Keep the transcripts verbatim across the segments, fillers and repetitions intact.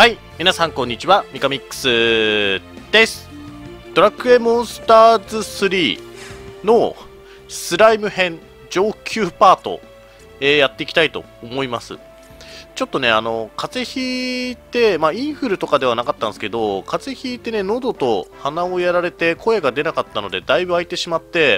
はい、皆さんこんにちは、ミカミックスです。ドラクエモンスターズスリーのスライム編上級パート、えー、やっていきたいと思います。ちょっとね、あの、風邪ひいて、まあ、インフルとかではなかったんですけど、風邪ひいてね、喉と鼻をやられて声が出なかったので、だいぶ空いてしまって、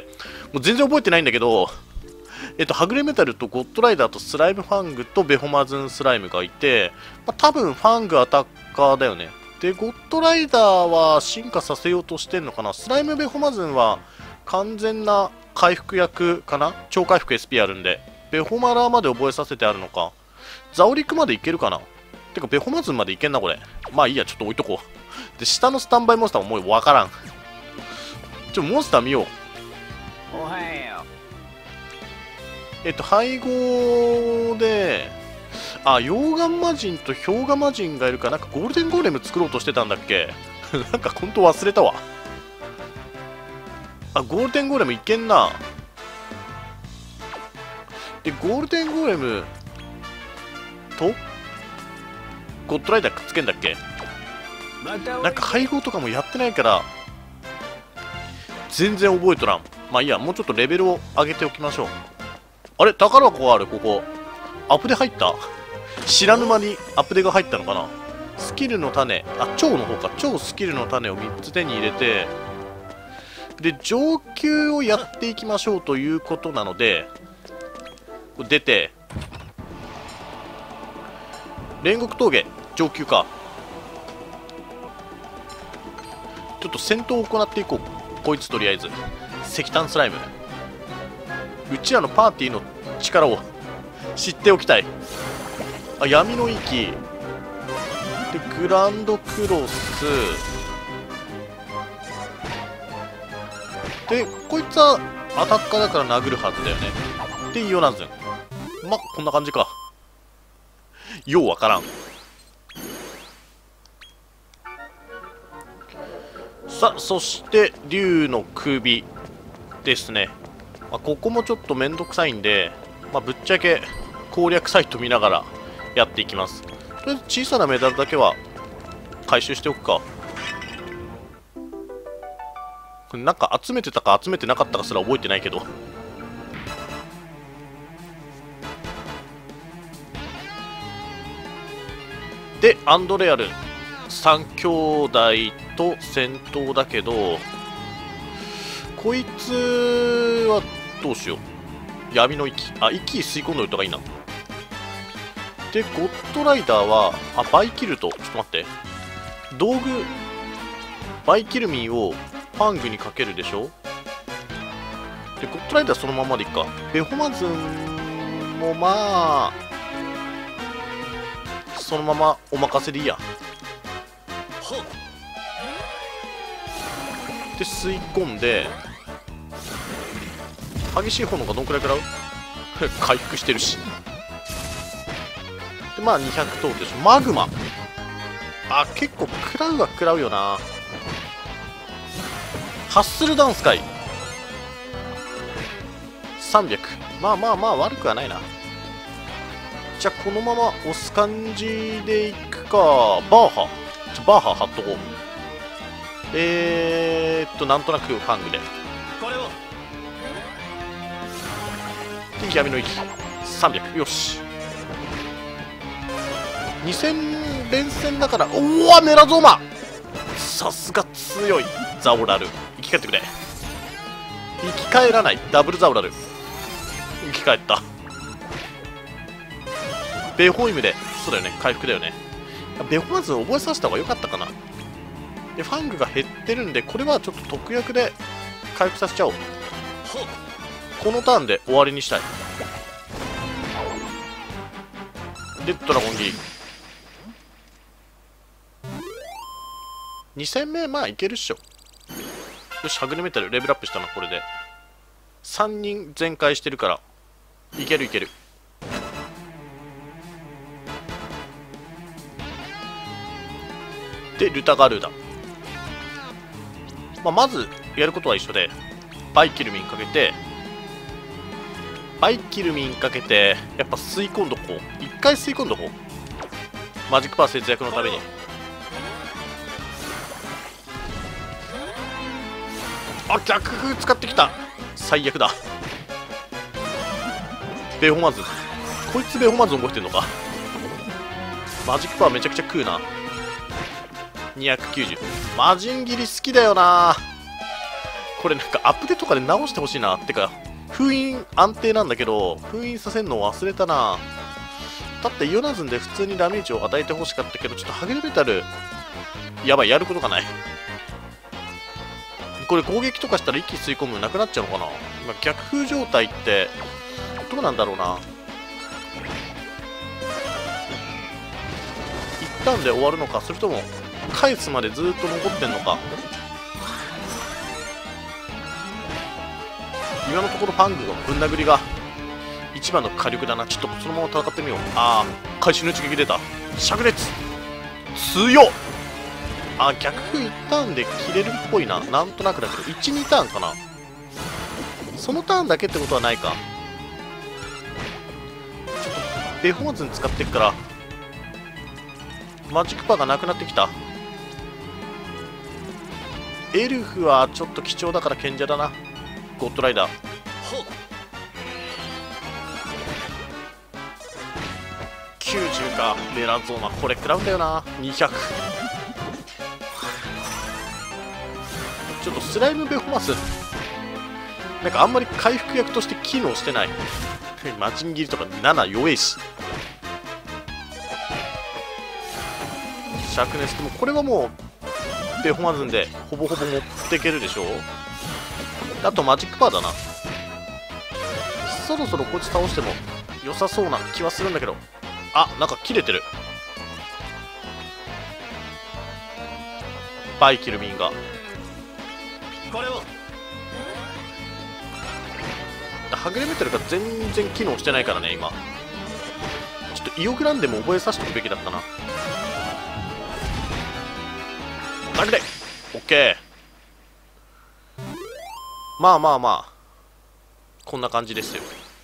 もう全然覚えてないんだけど、えっと、はぐれメタルとゴッドライダーとスライムファングとベホマズンスライムがいて、まあ、多分ファングアタッカーだよね。で、ゴッドライダーは進化させようとしてんのかな。スライムベホマズンは完全な回復役かな。超回復 エスピー あるんで。ベホマラーまで覚えさせてあるのか。ザオリクまでいけるかな。てか、ベホマズンまでいけんな、これ。まあいいや、ちょっと置いとこう。で、下のスタンバイモンスターももうわからん。ちょ、モンスター見よう。 おはよえっと、配合で、あ、溶岩魔人と氷河魔人がいるか、なんかゴールデンゴーレム作ろうとしてたんだっけなんか本当忘れたわ。あ、ゴールデンゴーレムいけんな。で、ゴールデンゴーレムとゴッドライダーくっつけんだっけ。なんか配合とかもやってないから全然覚えとらん。まあいいや、もうちょっとレベルを上げておきましょう。あれ、宝箱がある。ここアップデ入った。知らぬ間にアップデが入ったのかな。スキルの種、あ、超の方か。超スキルの種をみっつ手に入れて、で上級をやっていきましょうということなので、出て煉獄峠上級か。ちょっと戦闘を行っていこう。こいつとりあえず石炭スライム、うちらのパーティーの力を知っておきたい。あ、闇の息でグランドクロスで、こいつはアタッカーだから殴るはずだよね。でイオナズン、ま、こんな感じか。ようわからん。さあ、そして竜の首ですね。まあ、ここもちょっとめんどくさいんで、まあ、ぶっちゃけ攻略サイト見ながらやっていきます。とりあえず小さなメダルだけは回収しておくか。これなんか集めてたか集めてなかったかすら覚えてないけど。でアンドレアルさん兄弟と戦闘だけど、こいつはどうしよう。闇の息、あ、息吸い込んでおいた方がいいな。でゴッドライダーは、あ、バイキルト、ちょっと待って、道具バイキルミンをファングにかけるでしょ。でゴッドライダーそのままでいいか。ベホマズンもまあそのままお任せでいいや。で吸い込んで、激しい炎がどんくらい食らう回復してるし。でまあにひゃく通るでしょ。マグマ、あ、結構食らうは食らうよな。ハッスルダンスかいさんびゃく、まあまあまあ悪くはないな。じゃあこのまま押す感じでいくか。バーハちょバーハ貼っとこう。えーっとなんとなくファングでこれをで闇の息さんびゃく、よし。に戦連戦だから、おおメラゾーマ、さすが強い。ザオラル生き返ってくれ。生き返らない。ダブルザオラル生き返った。ベホイムで、そうだよね、回復だよね。ベホマズン覚えさせた方が良かったかな。でファングが減ってるんで、これはちょっと特約で回復させちゃおう。このターンで終わりにしたい。でドラゴンギリに戦目、まあいけるっしょ。よし、はぐれメタルレベルアップしたな。これでさんにん全開してるからいけるいける。でルタガルーダ、まあ、まずやることは一緒で、バイキルミンかけてバイキルミンかけてやっぱ吸い込んどこう。一回吸い込んどこう。 マジックパワー節約のために。あ、逆風使ってきた。最悪だ。ベホマズン、こいつベホマズン覚えてんのか。マジックパワーめちゃくちゃ食うな。にひゃくきゅうじゅう。魔人斬り好きだよな。これなんかアップデートとかで直してほしいな。ってか封印安定なんだけど封印させるの忘れたな。だってイオナズンで普通にダメージを与えてほしかったけど、ちょっとハゲルメタルやばい、やることがない。これ攻撃とかしたら一気に吸い込むなくなっちゃうのかな。今逆風状態ってどうなんだろうな。一旦で終わるのか、それとも返すまでずっと残ってんのか。今のところパングのぶん殴りが一番の火力だな。ちょっとそのまま戦ってみよう。ああ、開始の一撃出た。灼熱強っ。あ、逆風いちターンで切れるっぽいな。なんとなくだけどいち、にターンかな。そのターンだけってことはないか。ちょっとベホーズン使ってっからマジックパーがなくなってきた。エルフはちょっと貴重だから賢者だな。ゴッドライダーきゅうじゅうか。メラゾーマこれ食らうんだよな。にひゃく。ちょっとスライムベホマスなんかあんまり回復薬として機能してない。マジン切りとかなな弱いし。灼熱でもこれはもうベホマズンでほぼほぼ持っていけるでしょう。あとマジックパーだな。そろそろこいつ倒しても良さそうな気はするんだけど。あ、なんか切れてる。バイキルミンがこれをはぐれメタルが全然機能してないからね今。ちょっとイオグランデも覚えさせておくべきだったな。殴れ OK。 まあまあまあこんな感じですよ。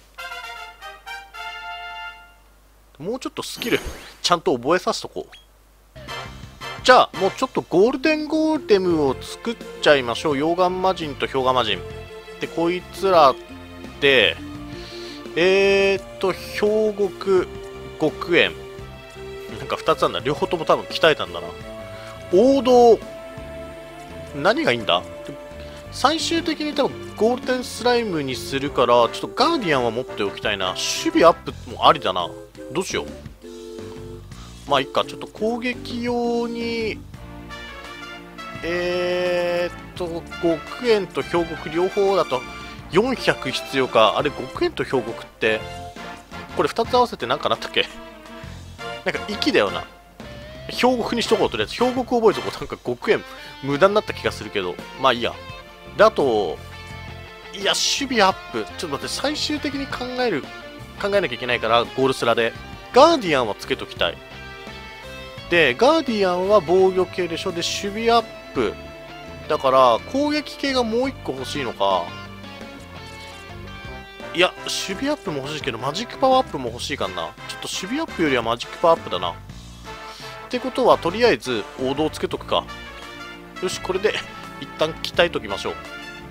もうちょっとスキルちゃんと覚えさせとこう。じゃあもうちょっとゴールデンゴーレムを作っちゃいましょう。溶岩魔人と氷河魔人で、こいつらでえーっと氷極極炎なんかふたつあんだ。両方とも多分鍛えたんだな。王道何がいいんだ。最終的に多分ゴールデンスライムにするから、ちょっとガーディアンは持っておきたいな。守備アップもありだな。どうしよう。まあいっか。ちょっと攻撃用にえーっと極炎と氷極両方だとよんひゃく必要か。あれ極炎と氷極ってこれふたつ合わせて何かなったっけ。なんか息だよな。氷極にしとこう。とりあえず氷極覚えとこう。なんか極炎無駄になった気がするけど、まあいいや。であといや守備アップちょっと待って、最終的に考える考えなきゃいけないから、ゴールスラでガーディアンはつけときたい。でガーディアンは防御系でしょ。で守備アップだから攻撃系がもういっこ欲しいのか。いや守備アップも欲しいけどマジックパワーアップも欲しいかな。ちょっと守備アップよりはマジックパワーアップだな。ってことはとりあえず王道つけとくか。よし、これで一旦鍛えときましょう。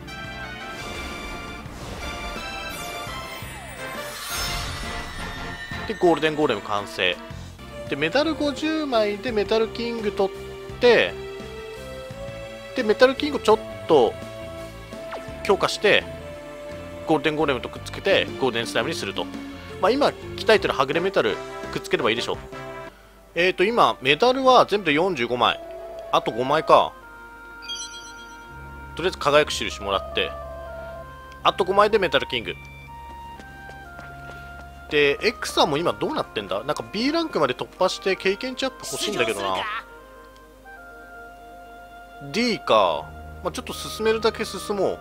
でゴールデンゴーレム完成で、メダルごじゅうまいでメタルキング取って、でメタルキングちょっと強化してゴールデンゴーレムとくっつけてゴールデンスライムにすると。まあ今鍛えてるはぐれメタルくっつければいいでしょう。えーと今メダルは全部でよんじゅうごまい、あとごまいか。とりあえず輝く印もらって、あとごまいでメタルキングで、 X さんも今どうなってんだ。なんか B ランクまで突破して経験値アップ欲しいんだけどな。 D か、まあ、ちょっと進めるだけ進もう。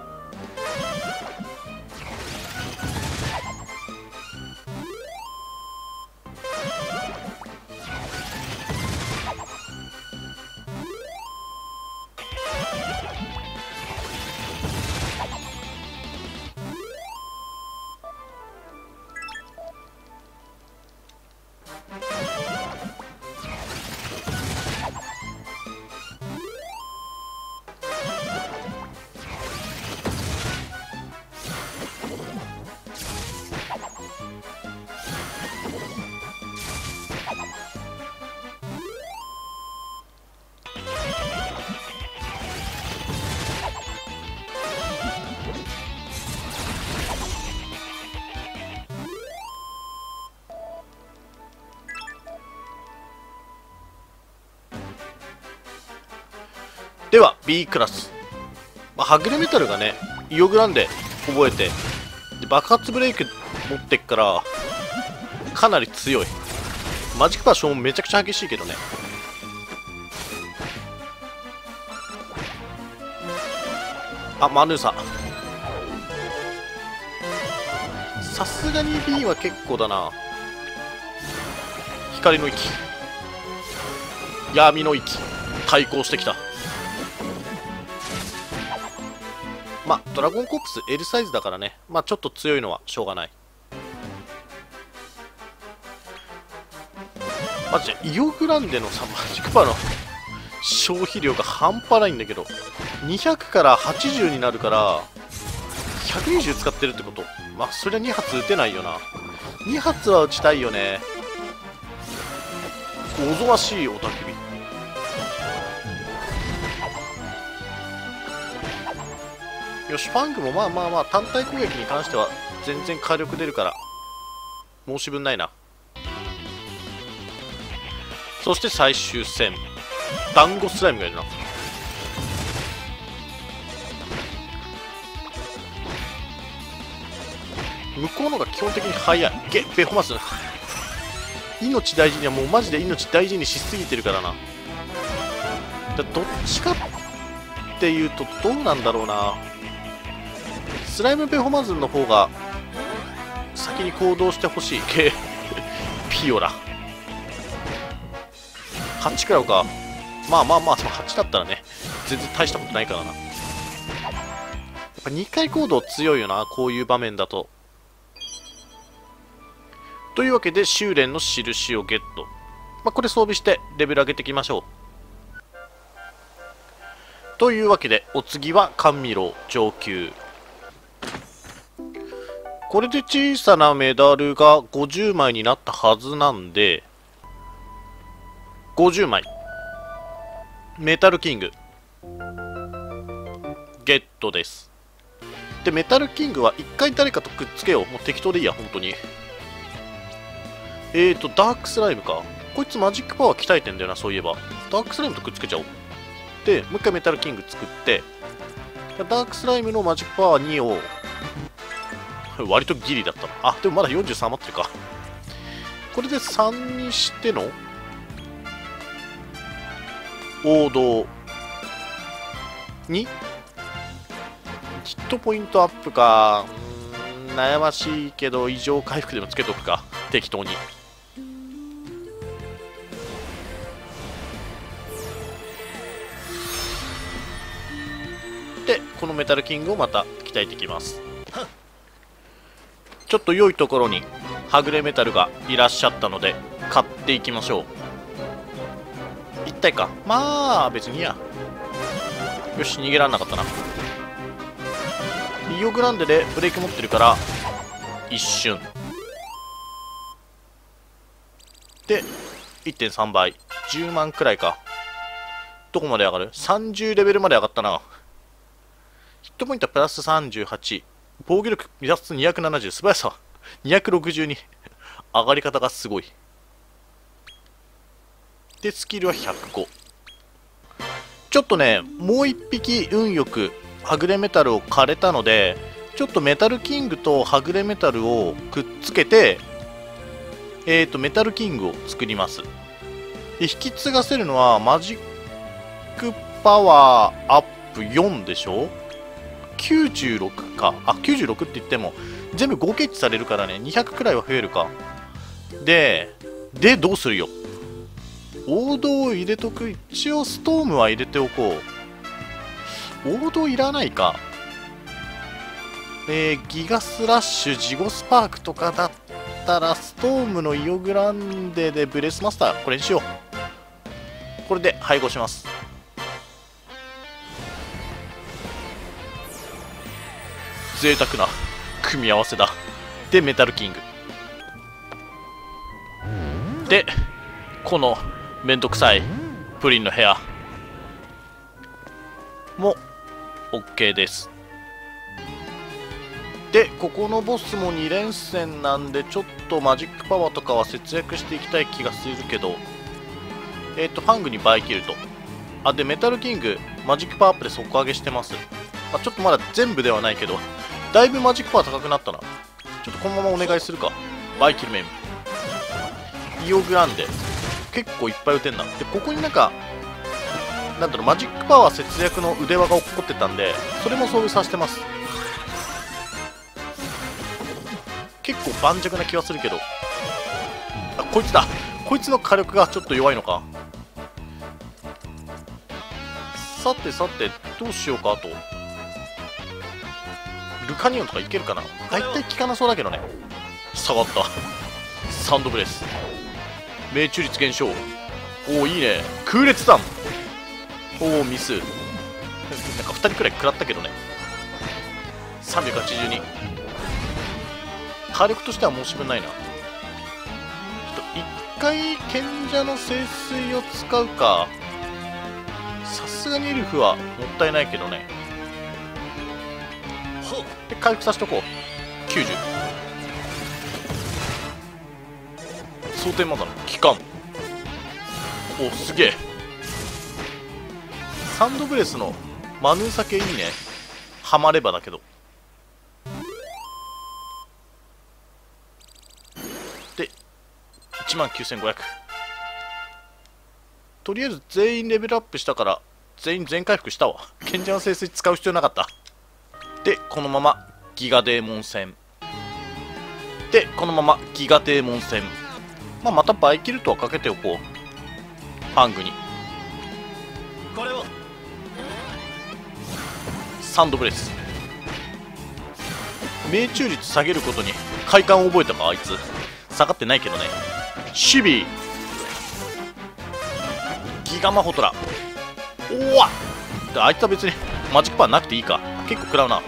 では B クラス、まあ、はぐれメタルがねイオグランデ覚えてで爆発ブレイク持ってっからかなり強い。マジックパワー消耗めちゃくちゃ激しいけどね。あ、マヌーサさすがに B は結構だな。光の息、闇の息、対抗してきた。まあドラゴンコープス L サイズだからね、まあちょっと強いのはしょうがない。マジでイオグランデのさマジックパワーの消費量が半端ないんだけど、にひゃくからはちじゅうになるからひゃくにじゅう使ってるってこと。まあそりゃに発撃てないよな。に発は撃ちたいよね。おぞましい雄たけび。よし、ファングもまあまあまあ単体攻撃に関しては全然火力出るから申し分ないな。そして最終戦団子スライムがいるな。向こうのが基本的に速い。ゲッベホマス命大事にはもうマジで命大事にしすぎてるからな。だどっちかっていうとどうなんだろうな。スライムベホマズンの方が先に行動してほしい。ピオラはちくらいか。まあまあまあはちだったらね全然大したことないからな。やっぱにかい行動強いよな、こういう場面だと。というわけで修練の印をゲット、まあ、これ装備してレベル上げていきましょう。というわけでお次は甘味楼上級。これで小さなメダルがごじゅうまいになったはずなんでごじゅうまいメタルキングゲットです。でメタルキングは一回誰かとくっつけよう。もう適当でいいや本当に。えーとダークスライムか。こいつマジックパワー鍛えてんだよな、そういえば。ダークスライムとくっつけちゃおう。でもう一回メタルキング作ってダークスライムのマジックパワーにを割とギリだったな。あでもまだよんじゅうさん余ってるか。これでさんにしての王道にヒットポイントアップか。うーん悩ましいけど異常回復でもつけとくか適当に。でこのメタルキングをまた鍛えていきます。ちょっと良いところにはぐれメタルがいらっしゃったので買っていきましょう。一体か。まあ別にいいや。よし逃げらんなかったな。イオグランデでブレーキ持ってるから一瞬で いってんさん 倍じゅうまんくらいか。どこまで上がる？ さんじゅう レベルまで上がったな。ヒットポイントはプラスさんじゅうはち、防御力プラスにひゃくななじゅう、素早さにひゃくろくじゅうに。上がり方がすごい。でスキルはひゃくご。ちょっとねもう一匹運よくはぐれメタルを枯れたのでちょっとメタルキングとはぐれメタルをくっつけてえーとメタルキングを作ります。で引き継がせるのはマジックパワーアップよんでしょ。きゅうじゅうろくか。あきゅうじゅうろくって言っても全部合計値されるからねにひゃくくらいは増えるか。ででどうするよ。王道を入れとく。一応ストームは入れておこう。王道いらないか。えー、ギガスラッシュジゴスパークとかだったらストームのイオグランデでブレスマスターこれにしよう。これで配合します。贅沢な組み合わせだ。でメタルキングでこのめんどくさいプリンの部屋も OK です。でここのボスもに連戦なんでちょっとマジックパワーとかは節約していきたい気がするけど、えっとファングに倍切ると。あでメタルキングマジックパワーアップで底上げしてます。まあ、ちょっとまだ全部ではないけど、だいぶマジックパワー高くなったな。ちょっとこのままお願いするか。バイキルメン、イオグランデ、結構いっぱい打てんな。で、ここになんか、なんだろう、マジックパワー節約の腕輪が起こってたんで、それも装備させてます。結構盤石な気はするけど、あ、こいつだ。こいつの火力がちょっと弱いのか。さてさて、どうしようか。あとルカニオンとかいけるかな。大体効かなそうだけどね。下がった。サンドブレス、命中率減少。おお、いいね。空裂弾。おお、ミス。なんかふたりくらい食らったけどね。さんびゃくはちじゅうに。火力としては申し分ないな。ちょっと一回賢者の聖水を使うか。さすがにエルフはもったいないけどね。で、回復させとこう。きゅうじゅう。装填まだの期間。お、すげえ。サンドブレスのマヌーサ系いいね。ハマればだけど。で、いちまんきゅうせんごひゃく。とりあえず全員レベルアップしたから、全員全回復したわ。賢者の聖水使う必要なかった。で、このままギガデーモン戦。で、このままギガデーモン戦。まあ、またバイキルトはかけておこう。ファングに。 これをサンドブレス。命中率下げることに快感を覚えたか、あいつ。下がってないけどね。シビー。ギガマホトラ。おわっ、あいつは別にマジックパワーなくていいか。結構食らうな。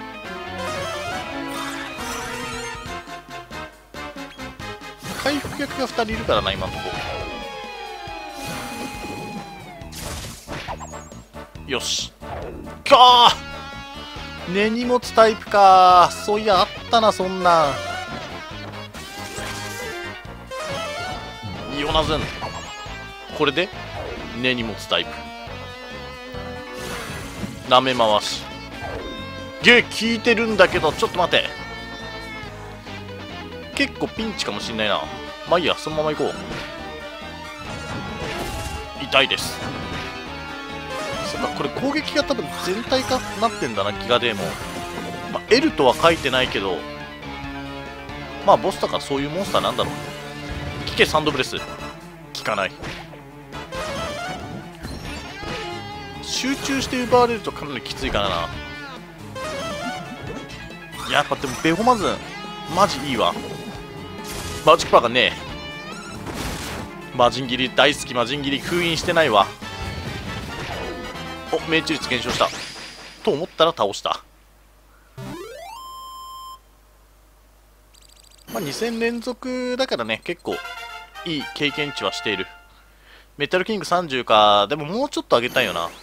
回復役がふたりいるからな、今のとこ。よし。かー、根に持つタイプか。そういや、あったな、そんなん。イオナズン。これで根に持つタイプ。なめ回し。ゲー効いてるんだけど、ちょっと待て。結構ピンチかもしんないな。まあいいや、そのまま行こう。痛いです。そっか、これ攻撃が多分全体化なってんだな、ギガデーモン。まあ、L とは書いてないけど、まあボスだからそういうモンスターなんだろう。聞け、サンドブレス。効かない。集中して奪われるとかなりきついからな。やっぱでもベホマズンマジいいわ。マジックパワーがねえ。魔人斬り大好き。魔人斬り封印してないわ。お、命中率減少したと思ったら倒した。まあに戦連続だからね、結構いい経験値はしている。メタルキングさんじゅうか。でももうちょっと上げたいよな。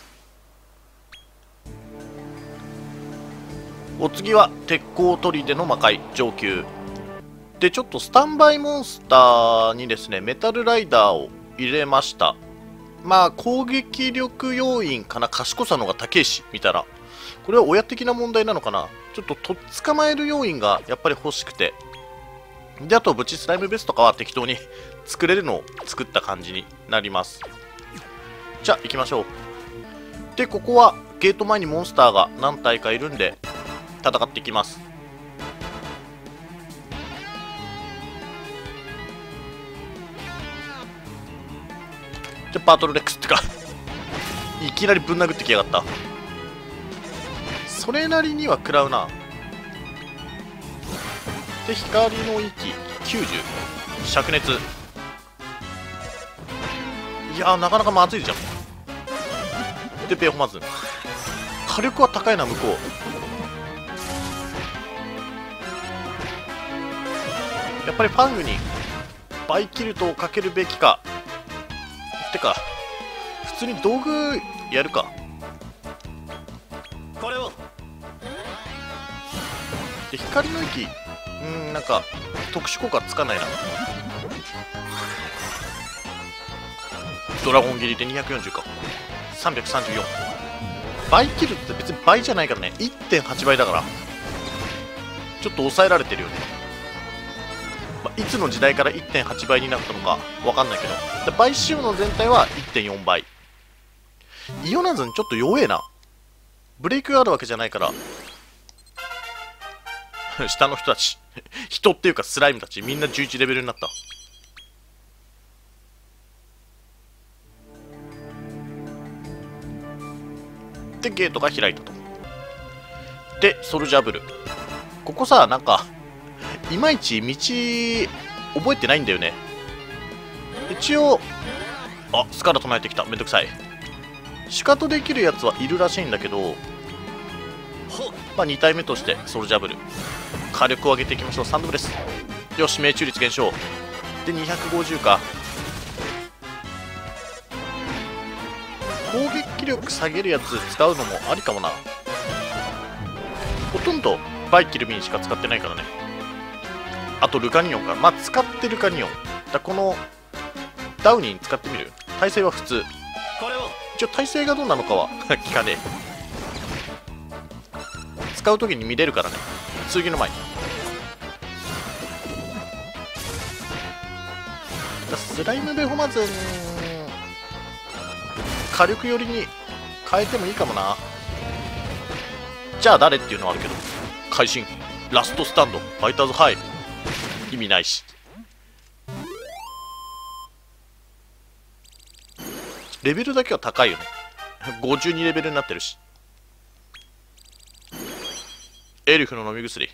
お次は鉄鋼砦の魔界上級で、ちょっとスタンバイモンスターにですね、メタルライダーを入れました。まあ攻撃力要因かな。賢さの方が高いし見たら、これは親的な問題なのかな。ちょっととっ捕まえる要因がやっぱり欲しくて、で、あとブチスライムベースとかは適当に作れるのを作った感じになります。じゃあ行きましょう。で、ここはゲート前にモンスターが何体かいるんで戦っていきます。じゃバトルレックスってかいきなりぶん殴ってきやがった。それなりには食らうな。で、光の息きゅうじゅう、灼熱。いやー、なかなかまずいじゃん。で、ベホマズン。火力は高いな、向こう。やっぱりファングにバイキルトをかけるべきか。てか普通に道具やるか。 これをで、光の息、うーん、なんか特殊効果つかないな。ドラゴン斬りでにひゃくよんじゅうか。さんびゃくさんじゅうよん。 倍キルって別に倍じゃないからね。 いってんはち 倍だからちょっと抑えられてるよね。まあ、いつの時代から いってんはち 倍になったのかわかんないけど、で倍仕様の全体は いってんよん 倍。イオナズンちょっと弱えな。ブレイクがあるわけじゃないから下の人たち人っていうかスライムたちみんなじゅういちレベルになった。でゲートが開いたと。でソルジャーブル、ここさ、なんかいまいち道覚えてないんだよね。一応あスカラ唱えてきた。めんどくさい。シカトできるやつはいるらしいんだけど、まあに体目としてソルジャーブル火力を上げていきましょう。さんどブレス、よし命中率減少でにひゃくごじゅうか。攻撃力下げるやつ使うのもありかもな。ほとんどバイキルミンしか使ってないからね。あとルカニオンか、まあ使ってルカニオンだ。このダウニー使ってみる。耐性は普通。一応耐性がどうなのかは聞かねえ。使う時に見れるからね。次の前にスライムベホマズン火力寄りに変えてもいいかもな。じゃあ誰っていうのはあるけど、会心ラストスタンドファイターズハイ意味ないし。レベルだけは高いよね。ごじゅうにレベルになってるし。エルフの飲み薬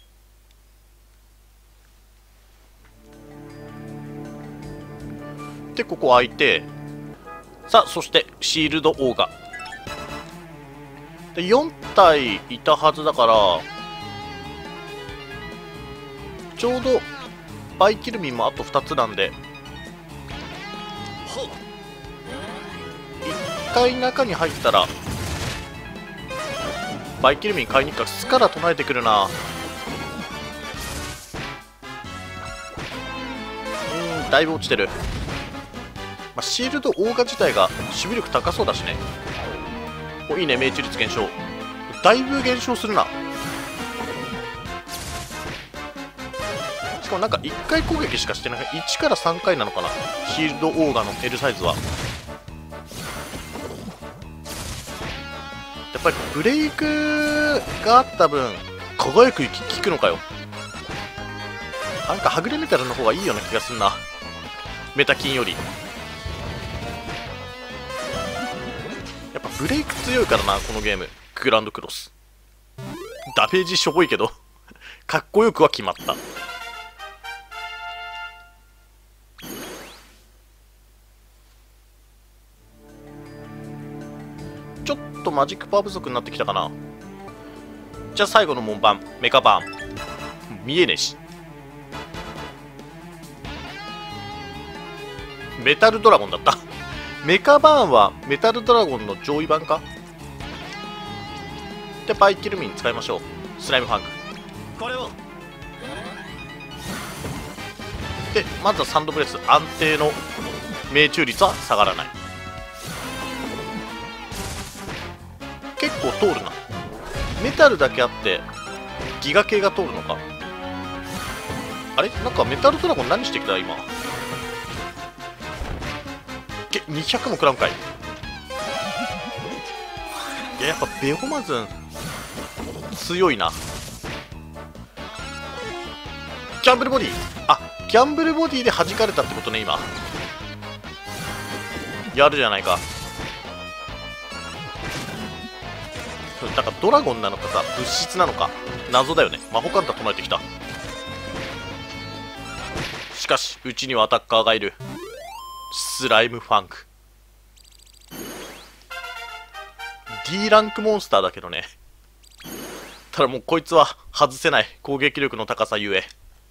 でここ開いて、さあそしてシールドオーガでよん体いたはずだから、ちょうどバイキルミンもあとふたつなんで、いっかい中に入ったらバイキルミン買いに行くからスカラ唱えてくるな。うん、だいぶ落ちてる。まあ、シールドオーガ自体が守備力高そうだしね。おいいね、命中率減少。だいぶ減少するな。しかもなんかいっかい攻撃しかしてない。いちからさんかいなのかな、シールドオーガの L サイズは。やっぱりブレイクがあった分輝く息効くのかよ。なんかはぐれメタルの方がいいような気がすんな、メタキンより。やっぱブレイク強いからなこのゲーム。グランドクロスダメージしょぼいけどかっこよくは決まった。ちょっとマジックパワー不足になってきたかな。じゃあ最後の門番メカバーン見えねえし。メタルドラゴンだったメカバーンはメタルドラゴンの上位版か。でバイキルミン使いましょう。スライムファングこれをでまずはサンドブレス安定の命中率は下がらない。結構通るな。メタルだけあってギガ系が通るのか。あれなんかメタルドラゴン何してきた今。けにひゃくも食らうんかい。いややっぱベホマズン強いな。ギャンブルボディ、あギャンブルボディで弾かれたってことね今。やるじゃないか。だからドラゴンなのかさ物質なのか謎だよね。魔法カンタ唱えてきた。しかしうちにはアタッカーがいる。スライムファンク D ランクモンスターだけどね。ただもうこいつは外せない。攻撃力の高さゆえ。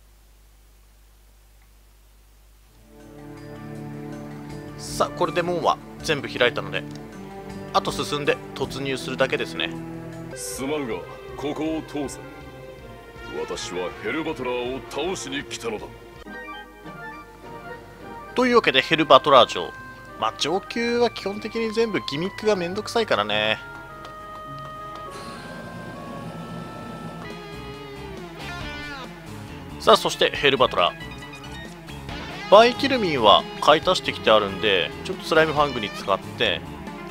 さあこれで門は全部開いたのであと進んで突入するだけですね。 すまんがここを通せ。私はヘルバトラーを倒しに来たのだ。 というわけでヘルバトラー城、まあ上級は基本的に全部ギミックがめんどくさいからね。 さあ、そしてヘルバトラバイキルミンは買い足してきてあるんで、ちょっとスライムファングに使って、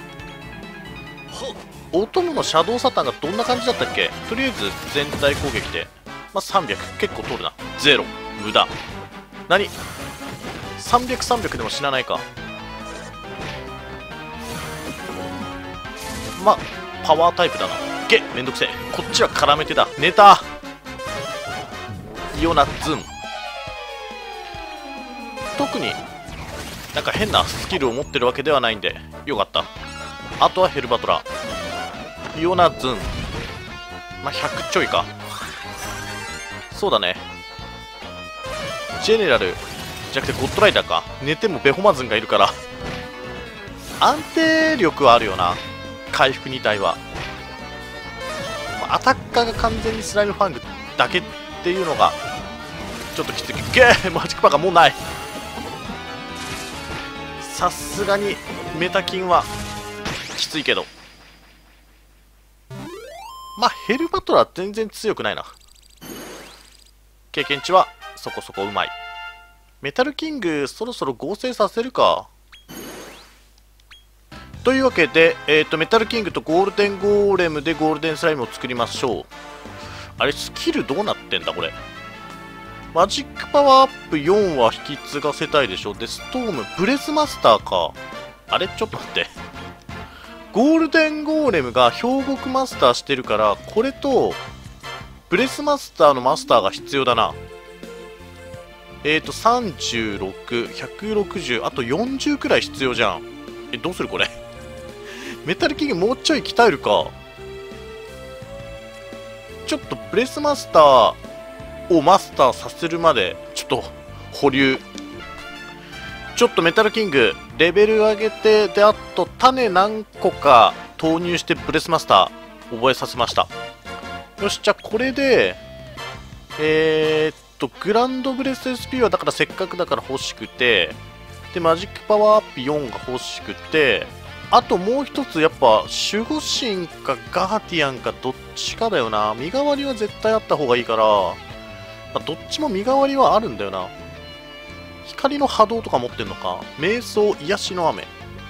お供のシャドウサタンがどんな感じだったっけ。とりあえず全体攻撃で、まあ、さんびゃく結構通るな。ゼロ無駄。何さんびゃく、さんびゃくでも死なないか。まあパワータイプだな。げめんどくせえ。こっちは絡めてだ。寝た。イオナズン。特になんか変なスキルを持ってるわけではないんでよかった。あとはヘルバトライオナズン、まあ、ひゃくちょいか。そうだね。ジェネラルじゃなくてゴッドライダーか。寝てもベホマズンがいるから安定力はあるよな。回復に体は、まあ、アタッカーが完全にスライムファングだけっていうのがちょっときつい。ゲーマジックパカもうない。さすがにメタキンはきついけど、まあヘルバトラは全然強くないな。経験値はそこそこうまい。メタルキングそろそろ合成させるか。というわけで、えーと、メタルキングとゴールデンゴーレムでゴールデンスライムを作りましょう。あれスキルどうなってんだこれ。マジックパワーアップよんは引き継がせたいでしょ。でストームブレスマスターか。あれちょっと待って、ゴールデンゴーレムが氷木マスターしてるから、これとブレスマスターのマスターが必要だな。えーとさんじゅうろく、ひゃくろくじゅう、あとよんじゅうくらい必要じゃん。えどうするこれメタルキングもうちょい鍛えるか。ちょっとブレスマスターをマスターさせるまでちょっと保留。ちょっとメタルキングレベル上げて、であと種何個か投入してブレスマスター覚えさせました。よし、じゃあこれでえー、っとグランドブレス エスピー はだからせっかくだから欲しくて、でマジックパワーアップよんが欲しくて、あともう一つやっぱ守護神かガーディアンかどっちかだよな。身代わりは絶対あった方がいいから、まあ、どっちも身代わりはあるんだよな。光の波動とか持ってんのか。瞑想癒しの雨。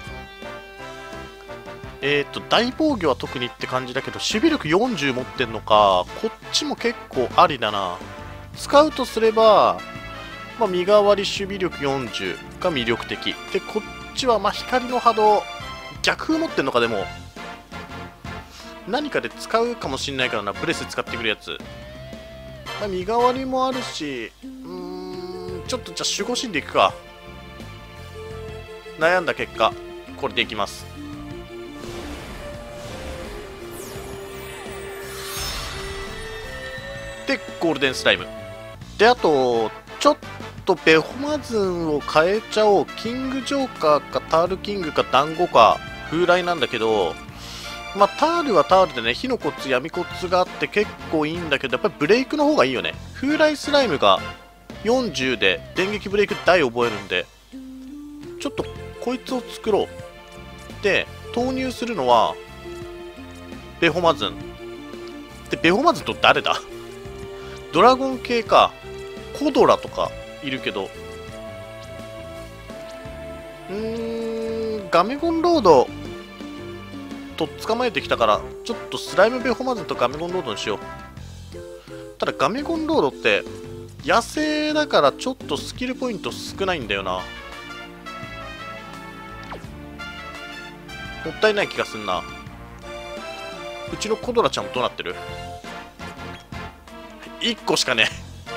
えっと大防御は特にって感じだけど、守備力よんじゅう持ってんのか。こっちも結構ありだな。使うとすれば、まあ、身代わり守備力よんじゅうが魅力的で、こっちはまあ光の波動逆風持ってんのか。でも何かで使うかもしんないからな。ブレス使ってくるやつ、まあ、身代わりもあるし、うーんちょっとじゃあ守護神でいくか。悩んだ結果これでいきます。でゴールデンスライムで、あとちょっとベホマズンを変えちゃおう。キングジョーカーかタールキングか団子か風来なんだけど、まあタールはタールでね、火の骨闇骨があって結構いいんだけど、やっぱりブレイクの方がいいよね。風来スライムがよんじゅうで電撃ブレイク大覚えるんで、ちょっとこいつを作ろう。で投入するのはベホマズンで、ベホマズンと誰だドラゴン系か。コドラとかいるけど、うーんガメゴンロードと捕まえてきたから、ちょっとスライムベホマズンとガメゴンロードにしよう。ただガメゴンロードって野生だからちょっとスキルポイント少ないんだよな。もったいない気がすんな。うちのコドラちゃんもどうなってる。いっこしかね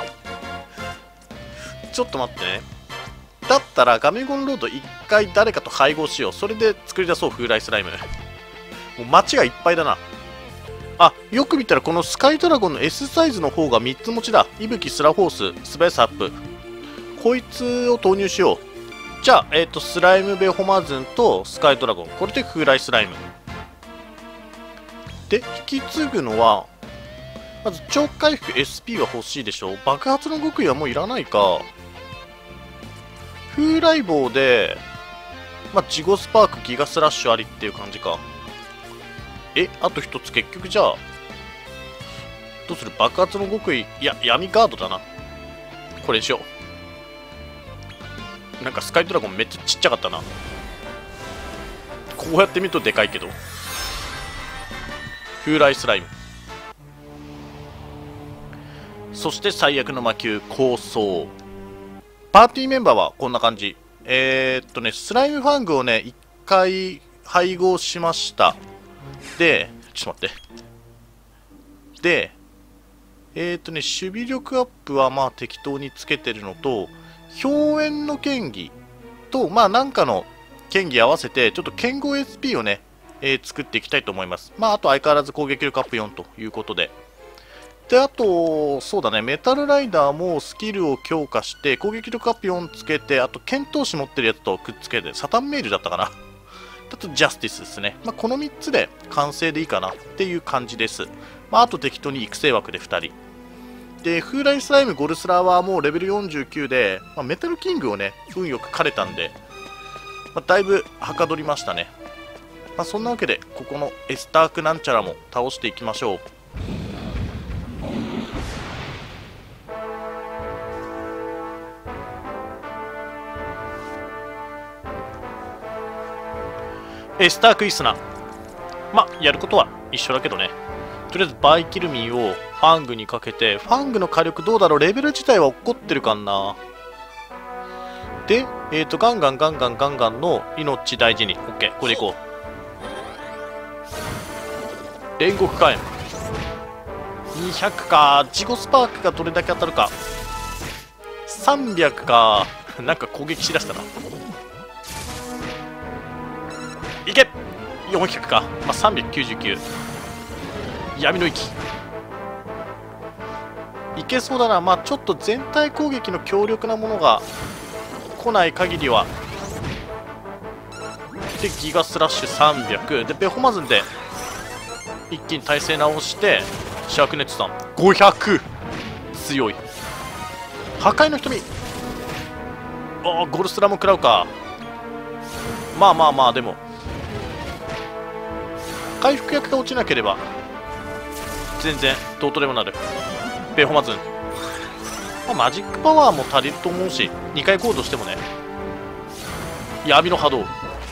ちょっと待ってね。だったらガメゴンロードいっかい誰かと配合しよう。それで作り出そう風来スライム。もう街がいっぱいだな。あ、よく見たらこのスカイドラゴンの S サイズの方がみっつ持ちだ。息吹スラフォース素早さアップ、こいつを投入しよう。じゃあ、えっとスライムベホマズンとスカイドラゴン、これで風来スライムで、引き継ぐのはまず超回復 エスピー は欲しいでしょ。爆発の極意はもういらないか。風来棒で、まあ、ジゴスパークギガスラッシュありっていう感じか。え、あと一つ結局じゃあどうする。爆発の極意、いや闇ガードだな。 これにしよう。なんかスカイドラゴンめっちゃちっちゃかったな。こうやって見るとでかいけど。風来スライム。そして最悪の魔球構想。パーティーメンバーはこんな感じ。えー、っとねスライムファングをねいっかい配合しました。でちょっと待ってでえー、っとね守備力アップはまあ適当につけてるのと、表縁の剣技とまあなんかの剣技合わせてちょっと剣豪 エスピー をね、えー、作っていきたいと思います。まああと相変わらず攻撃力アップよんということで、であとそうだねメタルライダーもスキルを強化して攻撃力アップよんつけて、あと剣闘士持ってるやつとくっつけてサタンメールだったかなあとジャスティスですね。まあ、このみっつで完成でいいかなっていう感じです。まあ、あと適当に育成枠でふたりで、風来スライムゴルスラーはもうレベルよんじゅうきゅうで、まあ、メタルキングをね運よく狩れたんで、まあ、だいぶはかどりましたね。まあ、そんなわけでここのエスタークなんちゃらも倒していきましょう。エスタークイスナ。まあやることは一緒だけどね。とりあえずバイキルミンをファングにかけて、ファングの火力どうだろう、レベル自体は落っこってるかな。で、えっ、ー、と、ガンガンガンガンガンガンの命大事に。オッケー、これいこう。煉獄火炎。にひゃくか。ジゴスパークがどれだけ当たるか。さんびゃくか。なんか攻撃しだしたな。いけよんひゃくか。まあ、さんびゃくきゅうじゅうきゅう。闇の息いけそうだな。まあちょっと全体攻撃の強力なものが来ない限りは。でギガスラッシュさんびゃくでベホマズンで一気に体勢直してシャークネットさんごひゃく強い。破壊の瞳。ああゴルスラも食らうか。まあまあまあでも回復薬が落ちなければ全然どうとでもなる。ベホマズン、まあ、マジックパワーも足りると思うしにかい行動してもね。闇の波動。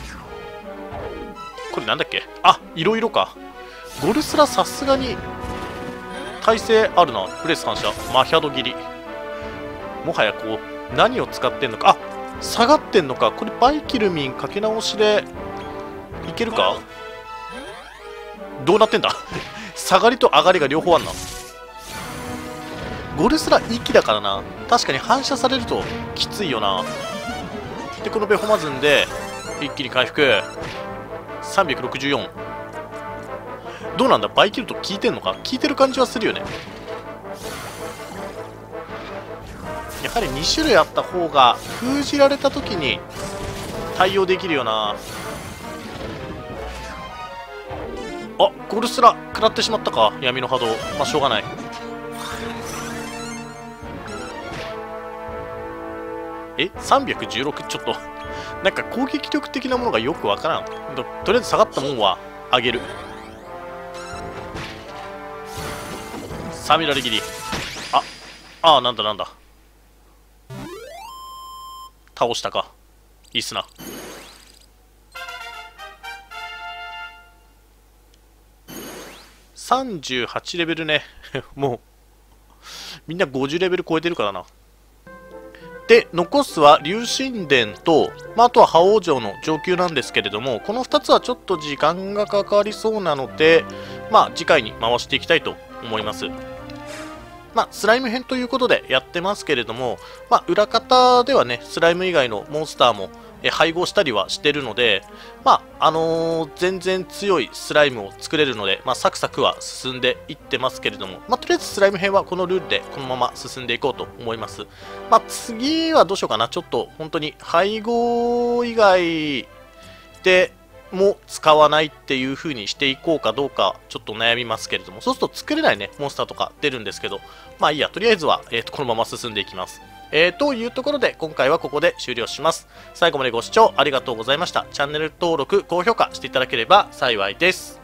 これなんだっけ。あいろいろか。ゴルスラさすがに耐性あるな。プレス反射マヒャド切り。もはやこう何を使ってんのか。あ下がってんのか。これバイキルミンかけ直しでいけるか。どうなってんだ下がりと上がりが両方あんな。ゴルスラ息だからな。確かに反射されるときついよな。でこのベホマズンで一気に回復さんびゃくろくじゅうよん。どうなんだバイキルト効いてんのか。効いてる感じはするよね。やはりに種類あった方が封じられた時に対応できるよな。あゴルスラ食らってしまったか。闇の波動。まあしょうがない。えさんびゃくじゅうろく。ちょっとなんか攻撃力的なものがよくわからん。と, とりあえず下がったもんはあげる。サミラリギリ。ああーなんだなんだ倒したか。いいっすな。さんじゅうはちレベルねもうみんなごじゅうレベル超えてるからな。で残すは龍神殿と、まあ、あとは覇王城の上級なんですけれども、このふたつはちょっと時間がかかりそうなので、まあ次回に回していきたいと思います。まあ、スライム編ということでやってますけれども、まあ、裏方ではねスライム以外のモンスターもえ配合したりはしてるので、まああのー、全然強いスライムを作れるので、まあ、サクサクは進んでいってますけれども、まあ、とりあえずスライム編はこのルールでこのまま進んでいこうと思います。まあ、次はどうしようかな。ちょっと本当に配合以外でも使わないっていう風にしていこうかどうかちょっと悩みますけれども、そうすると作れないねモンスターとか出るんですけど、まあいいや、とりあえずは、えー、とこのまま進んでいきます。えー、というところで今回はここで終了します。最後までご視聴ありがとうございました。チャンネル登録高評価していただければ幸いです。